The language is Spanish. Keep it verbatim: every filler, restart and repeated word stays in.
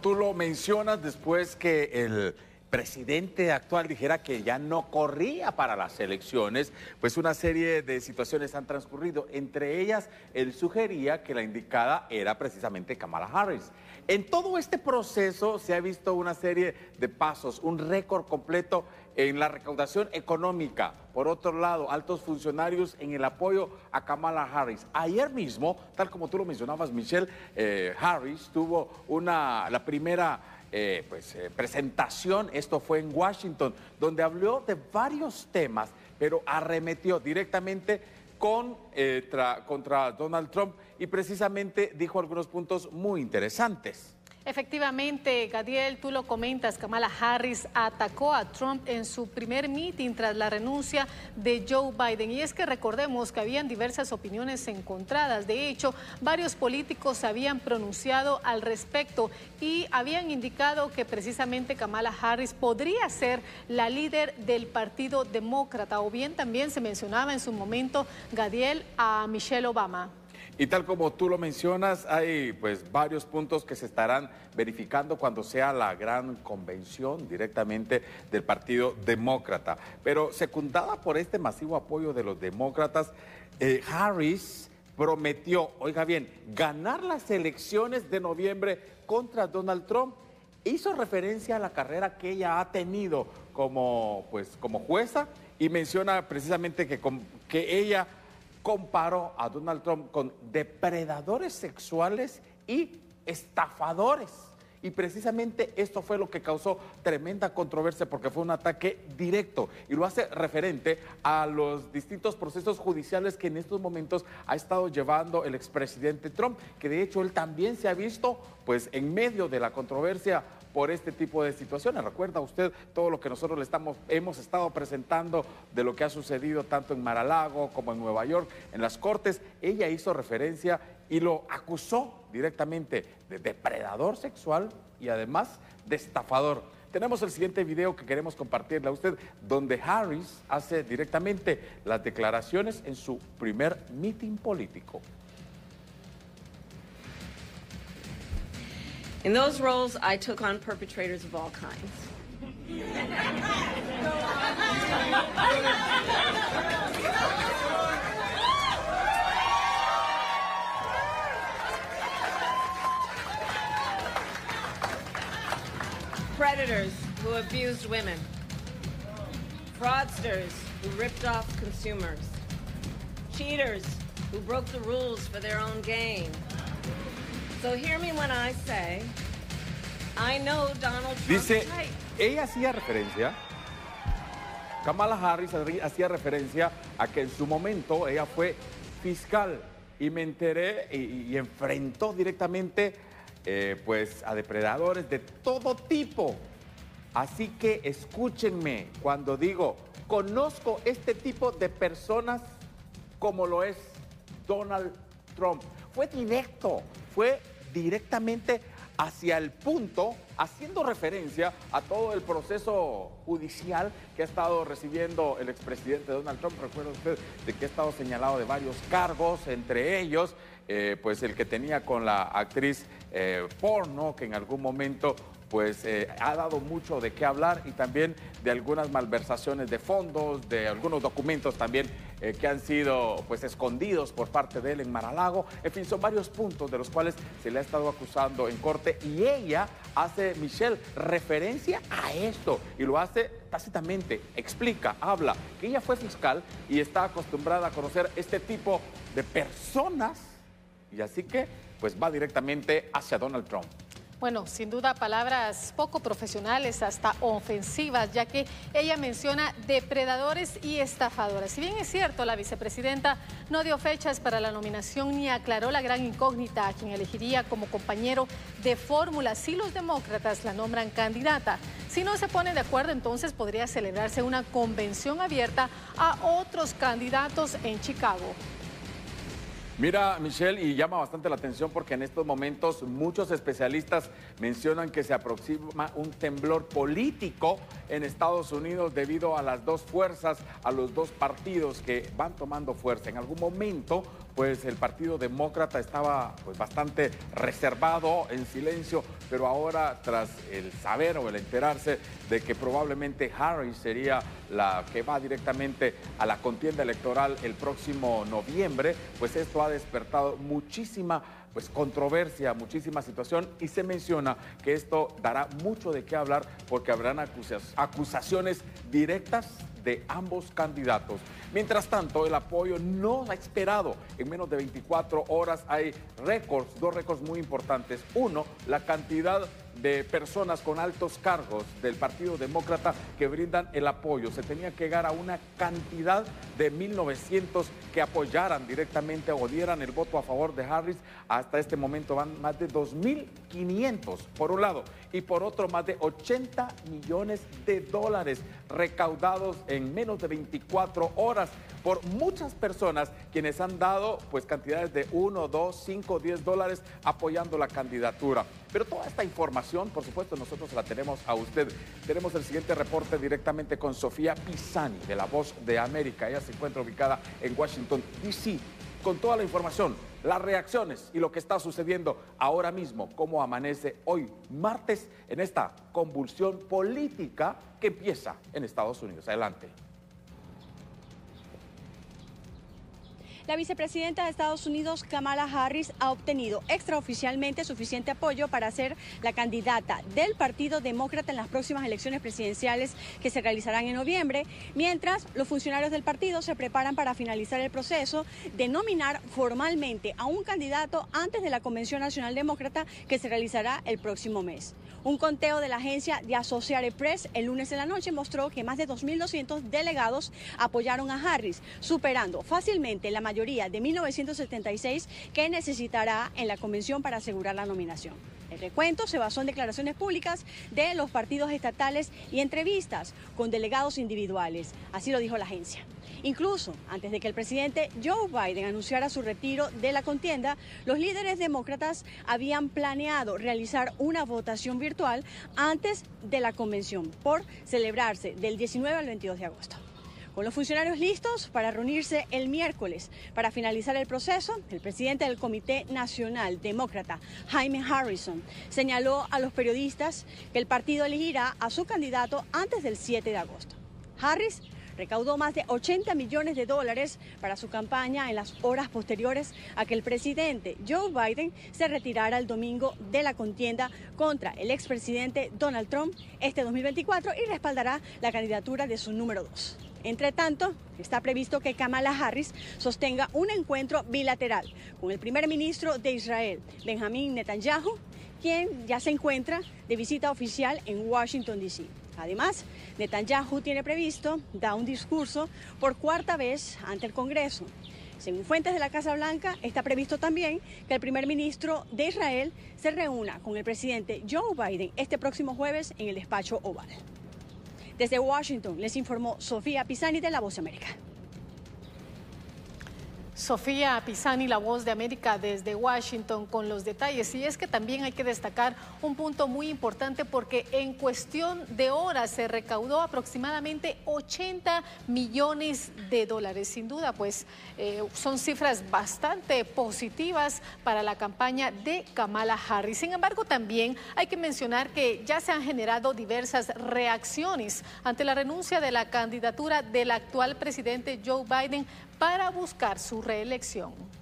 Tú lo mencionas después que el presidente actual dijera que ya no corría para las elecciones, pues una serie de situaciones han transcurrido. Entre ellas, él sugería que la indicada era precisamente Kamala Harris. En todo este proceso se ha visto una serie de pasos, un récord completo en la recaudación económica. Por otro lado, altos funcionarios en el apoyo a Kamala Harris. Ayer mismo, tal como tú lo mencionabas, Michelle, eh, Harris tuvo una, la primera eh, pues, eh, presentación, esto fue en Washington, donde habló de varios temas, pero arremetió directamente con, eh, tra, contra Donald Trump y precisamente dijo algunos puntos muy interesantes. Efectivamente, Gadiel, tú lo comentas, Kamala Harris atacó a Trump en su primer meeting tras la renuncia de Joe Biden. Y es que recordemos que habían diversas opiniones encontradas. De hecho, varios políticos se habían pronunciado al respecto y habían indicado que precisamente Kamala Harris podría ser la líder del Partido Demócrata. O bien también se mencionaba en su momento, Gadiel, a Michelle Obama. Y tal como tú lo mencionas, hay pues varios puntos que se estarán verificando cuando sea la gran convención directamente del Partido Demócrata. Pero secundada por este masivo apoyo de los demócratas, eh, Harris prometió, oiga bien, ganar las elecciones de noviembre contra Donald Trump. Hizo referencia a la carrera que ella ha tenido como, pues, como jueza y menciona precisamente que, que ella comparó a Donald Trump con depredadores sexuales y estafadores. Y precisamente esto fue lo que causó tremenda controversia porque fue un ataque directo y lo hace referente a los distintos procesos judiciales que en estos momentos ha estado llevando el expresidente Trump, que de hecho él también se ha visto pues en medio de la controversia por este tipo de situaciones. ¿Recuerda usted todo lo que nosotros le estamos, hemos estado presentando de lo que ha sucedido tanto en Mar-a-Lago como en Nueva York, en las cortes? Ella hizo referencia y lo acusó directamente de depredador sexual y además de estafador. Tenemos el siguiente video que queremos compartirle a usted, donde Harris hace directamente las declaraciones en su primer meeting político. In those roles, I took on perpetrators of all kinds. Predators who abused women. Fraudsters who ripped off consumers. Cheaters who broke the rules for their own gain. So hear me when I say, I know Donald Trump. Dice, ella hacía referencia, Kamala Harris hacía referencia a que en su momento ella fue fiscal y me enteré y, y enfrentó directamente eh, pues a depredadores de todo tipo. Así que escúchenme cuando digo, conozco este tipo de personas como lo es Donald Trump. Fue directo, fue directamente hacia el punto, haciendo referencia a todo el proceso judicial que ha estado recibiendo el expresidente Donald Trump. Recuerda usted de que ha estado señalado de varios cargos, entre ellos, eh, pues el que tenía con la actriz eh, porno, que en algún momento pues eh, ha dado mucho de qué hablar, y también de algunas malversaciones de fondos, de algunos documentos también eh, que han sido pues escondidos por parte de él en Mar-a-Lago. En fin, son varios puntos de los cuales se le ha estado acusando en corte y ella hace, Michelle, referencia a esto y lo hace tácitamente, explica, habla que ella fue fiscal y está acostumbrada a conocer este tipo de personas y así que pues va directamente hacia Donald Trump. Bueno, sin duda palabras poco profesionales, hasta ofensivas, ya que ella menciona depredadores y estafadoras. Si bien es cierto, la vicepresidenta no dio fechas para la nominación ni aclaró la gran incógnita a quien elegiría como compañero de fórmula si los demócratas la nombran candidata. Si no se ponen de acuerdo, entonces podría celebrarse una convención abierta a otros candidatos en Chicago. Mira, Michelle, y llama bastante la atención porque en estos momentos muchos especialistas mencionan que se aproxima un temblor político en Estados Unidos debido a las dos fuerzas, a los dos partidos que van tomando fuerza. En algún momento, pues el Partido Demócrata estaba pues bastante reservado, en silencio, pero ahora tras el saber o el enterarse de que probablemente Harris sería la que va directamente a la contienda electoral el próximo noviembre, pues esto ha despertado muchísima pues controversia, muchísima situación, y se menciona que esto dará mucho de qué hablar porque habrán acusas, acusaciones directas de ambos candidatos. Mientras tanto, el apoyo no ha esperado. En menos de veinticuatro horas hay récords, dos récords muy importantes. Uno, la cantidad de personas con altos cargos del Partido Demócrata que brindan el apoyo. Se tenía que llegar a una cantidad de mil novecientos que apoyaran directamente o dieran el voto a favor de Harris. Hasta este momento van más de dos mil quinientos, por un lado, y por otro más de ochenta millones de dólares recaudados en menos de veinticuatro horas por muchas personas quienes han dado pues cantidades de uno, dos, cinco, diez dólares apoyando la candidatura. Pero toda esta información, por supuesto, nosotros la tenemos a usted. Tenemos el siguiente reporte directamente con Sofía Pisani, de La Voz de América. Ella se encuentra ubicada en Washington, D C, con toda la información, las reacciones y lo que está sucediendo ahora mismo, cómo amanece hoy, martes, en esta convulsión política que empieza en Estados Unidos. Adelante. La vicepresidenta de Estados Unidos, Kamala Harris, ha obtenido extraoficialmente suficiente apoyo para ser la candidata del Partido Demócrata en las próximas elecciones presidenciales que se realizarán en noviembre, mientras los funcionarios del partido se preparan para finalizar el proceso de nominar formalmente a un candidato antes de la Convención Nacional Demócrata que se realizará el próximo mes. Un conteo de la agencia The Associated Press el lunes en la noche mostró que más de dos mil doscientos delegados apoyaron a Harris, superando fácilmente la mayoría de mil novecientos setenta y seis que necesitará en la convención para asegurar la nominación. El recuento se basó en declaraciones públicas de los partidos estatales y entrevistas con delegados individuales, así lo dijo la agencia. Incluso antes de que el presidente Joe Biden anunciara su retiro de la contienda, los líderes demócratas habían planeado realizar una votación virtual antes de la convención por celebrarse del diecinueve al veintidós de agosto. Con los funcionarios listos para reunirse el miércoles para finalizar el proceso, el presidente del Comité Nacional Demócrata, Jaime Harrison, señaló a los periodistas que el partido elegirá a su candidato antes del siete de agosto. Harris recaudó más de ochenta millones de dólares para su campaña en las horas posteriores a que el presidente Joe Biden se retirara el domingo de la contienda contra el expresidente Donald Trump este dos mil veinticuatro y respaldará la candidatura de su número dos. Entre tanto, está previsto que Kamala Harris sostenga un encuentro bilateral con el primer ministro de Israel, Benjamín Netanyahu, quien ya se encuentra de visita oficial en Washington, D C Además, Netanyahu tiene previsto dar un discurso por cuarta vez ante el Congreso. Según fuentes de la Casa Blanca, está previsto también que el primer ministro de Israel se reúna con el presidente Joe Biden este próximo jueves en el despacho Oval. Desde Washington les informó Sofía Pisani de La Voz de América. Sofía Pisani, La Voz de América desde Washington con los detalles. Y es que también hay que destacar un punto muy importante porque en cuestión de horas se recaudó aproximadamente ochenta millones de dólares. Sin duda, pues eh, son cifras bastante positivas para la campaña de Kamala Harris. Sin embargo, también hay que mencionar que ya se han generado diversas reacciones ante la renuncia de la candidatura del actual presidente Joe Biden para buscar su reelección.